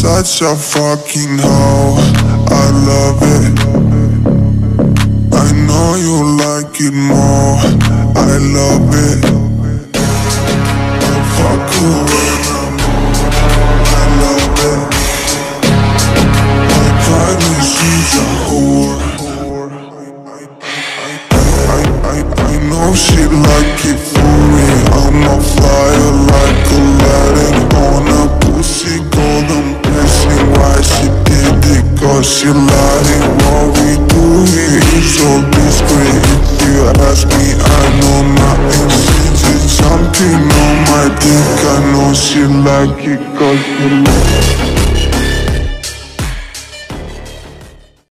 such a fucking hoe, I love it. I know you like it more, I love it. I fuck you when I'm on, I love it. My private she's a whore. I know she like it for me. I'm a fire like Aladdin on a pussy golden blessing. Why she did it? Cause she lied it. What we do here is so discreet. If you ask me, I know nothing. She's just jumping on my dick. I know she like it cause she like it.